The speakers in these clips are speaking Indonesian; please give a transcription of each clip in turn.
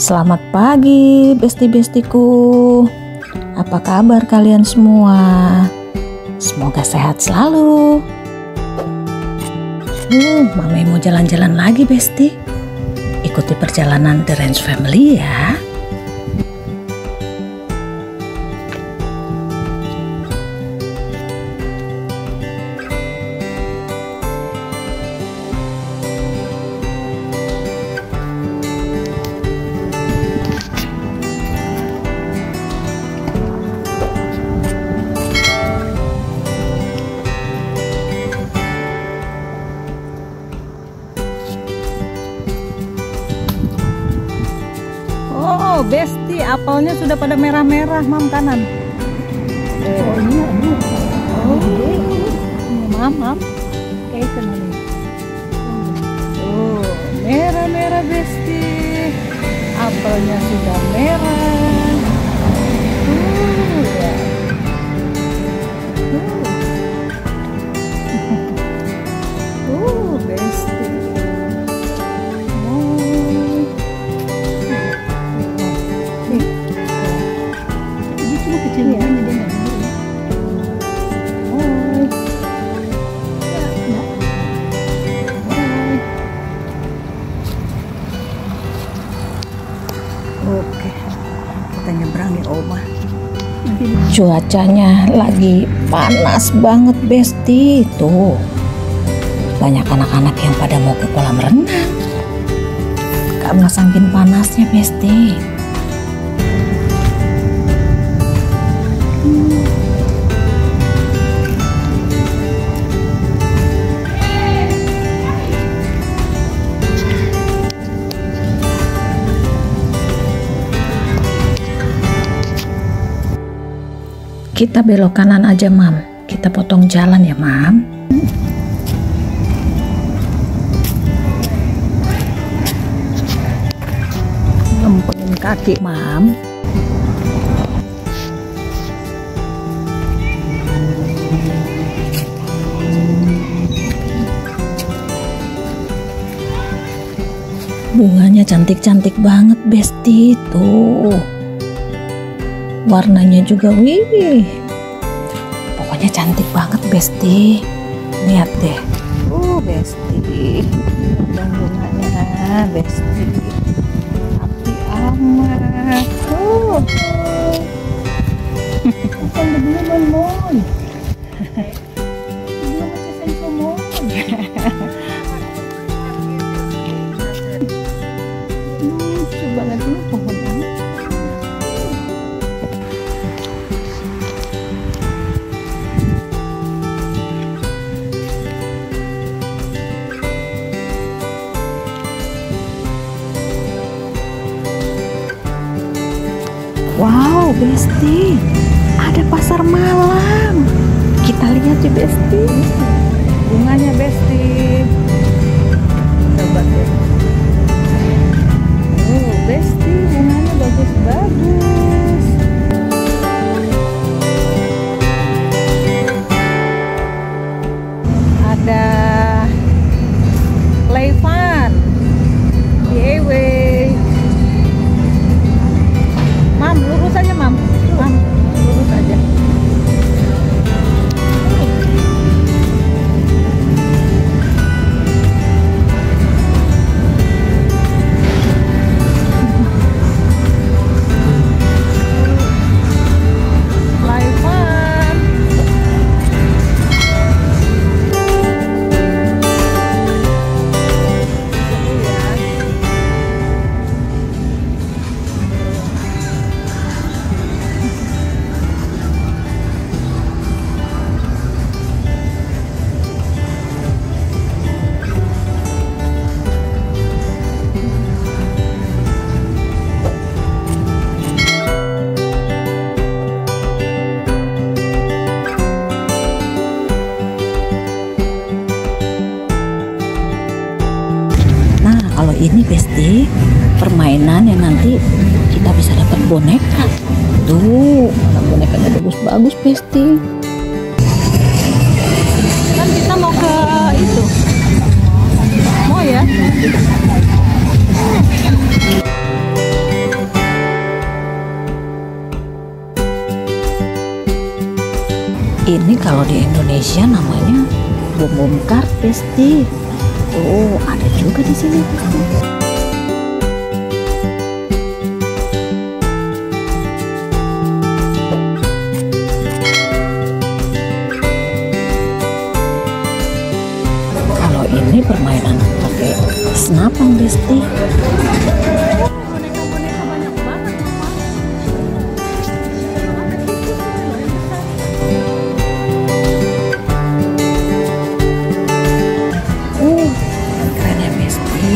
Selamat pagi besti-bestiku. Apa kabar kalian semua? Semoga sehat selalu. Mami mau jalan-jalan lagi besti. Ikuti perjalanan The Ranch Family ya. Oh, besti, apelnya sudah pada merah-merah, Mam, kanan. Oh iya, Mam. Kayak kenal nih. Oh, merah-merah besti. Apelnya sudah merah. Ya. Besti. kecil banget dia nggak denger ya. Oke, kita nyebrang ya Oma. Cuacanya lagi panas banget besti. Tuh, banyak anak-anak yang pada mau ke kolam renang karena saking panasnya besti. Kita belok kanan aja, Mam. Kita potong jalan ya, Mam. Lempengin kaki, Mam. Bunganya cantik-cantik banget, besti. Tuh. Warnanya juga wih, pokoknya cantik banget besti. Lihat deh, besti, dan bunganya besti, api amat. Bukan begini mon. Belum macam semua. Coba lihat dulu pohonnya. Wow, besti, ada pasar malam. Kita lihat ya, besti. Bunganya, besti. Coba deh. Besti, bunganya bagus-bagus. Ada play fun, giveaway. Mam, lurus aja, Mam. Mam, lurus aja. Play fun. Ini besti, permainan yang nanti kita bisa dapat boneka. Tuh, bonekanya bagus-bagus besti. Kan kita mau ke itu, mau ya? Ini kalau di Indonesia namanya bom kart, Besti. Oh, ada juga di sini, Besti. Kalau ini permainan pakai senapan, Besti. Boneka-boneka banyak banget, Mama. Keren ya, Besti.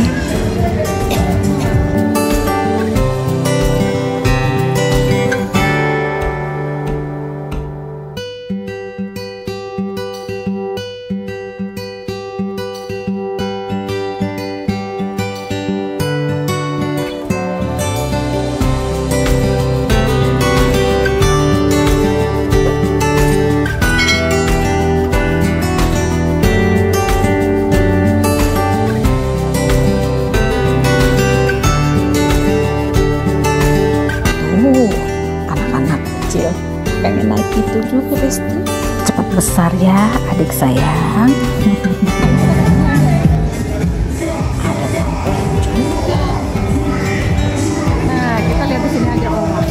Anak-anak kecil pengen naik itu juga, Besti. Cepat besar ya, adik sayang. Ada trampolin juga. Nah, kita lihat di sini aja, Oma.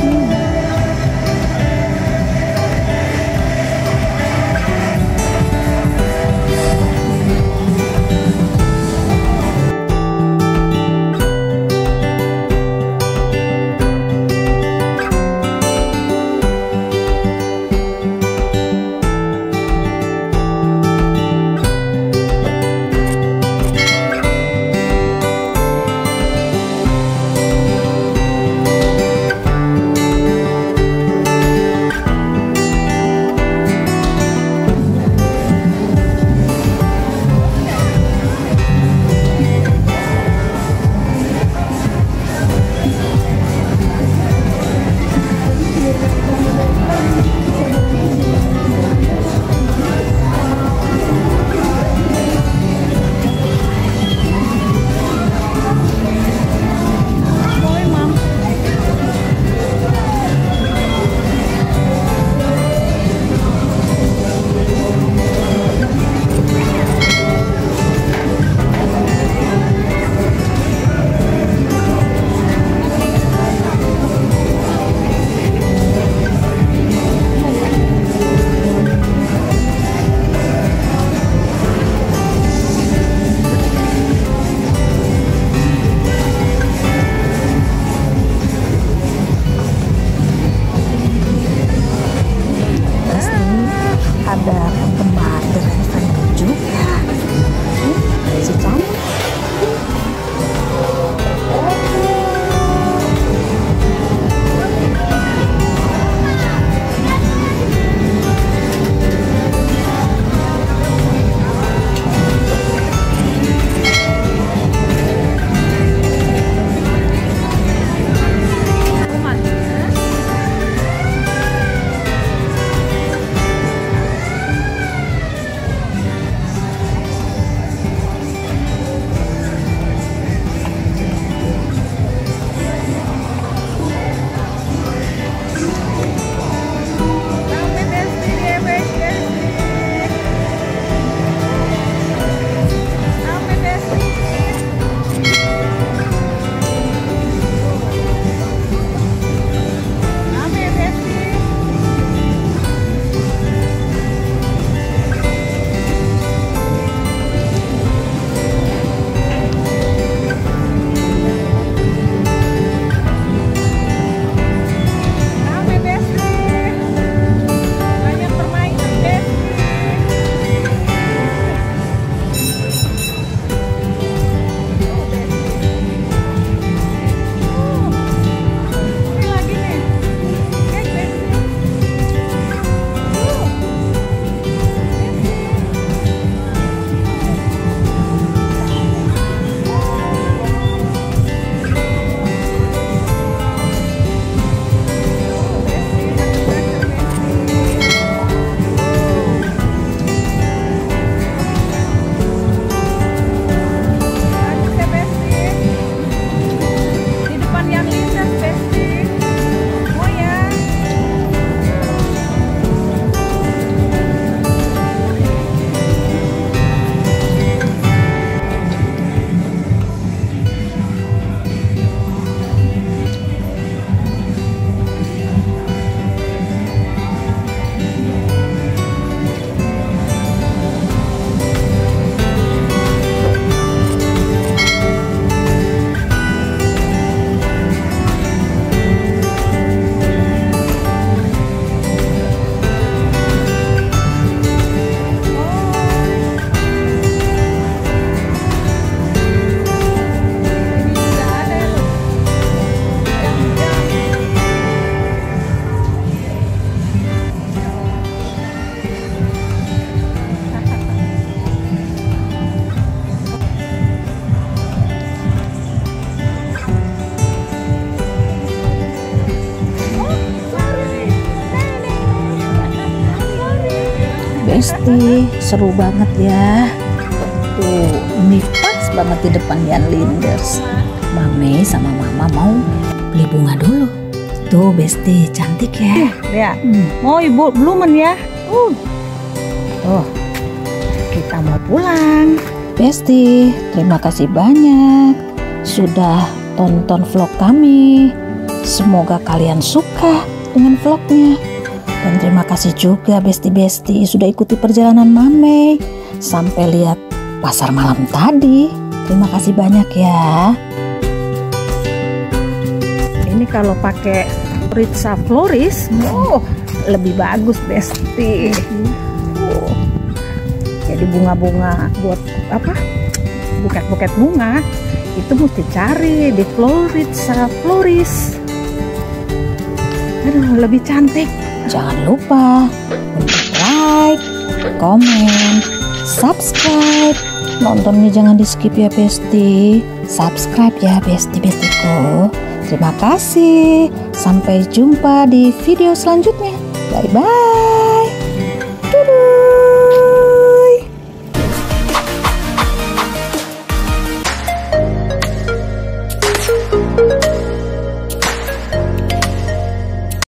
Besti, seru banget ya. Tuh, ini pas banget di depan Jan Linders. Mame sama Mama mau beli bunga dulu. Tuh Besti, cantik ya. Ya, mau ibu blumen ya. Tuh, kita mau pulang. Besti, terima kasih banyak sudah tonton vlog kami. Semoga kalian suka dengan vlognya. Dan terima kasih juga Besti-Besti sudah ikuti perjalanan Mame sampai lihat pasar malam tadi. Terima kasih banyak ya. Ini kalau pakai Ritza Floris, lebih bagus Besti. Jadi bunga-bunga buat apa? Buket-buket bunga itu mesti cari di Ritza Floris. Aduh, lebih cantik. Jangan lupa untuk like, komen, subscribe. Nontonnya jangan di skip ya Besti. Subscribe ya Besti-Bestiku. Terima kasih. Sampai jumpa di video selanjutnya. Bye-bye.